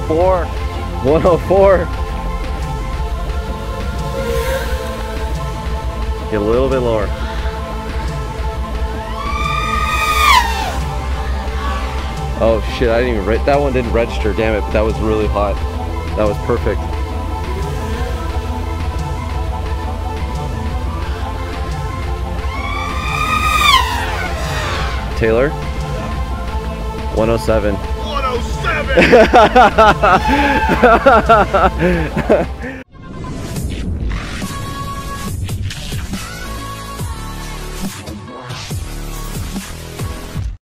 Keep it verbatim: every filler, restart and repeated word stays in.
four. one oh four. Get a little bit lower. Oh shit, I didn't even, re that one didn't register, damn it, but that was really hot. That was perfect. Taylor? one oh seven. one oh seven!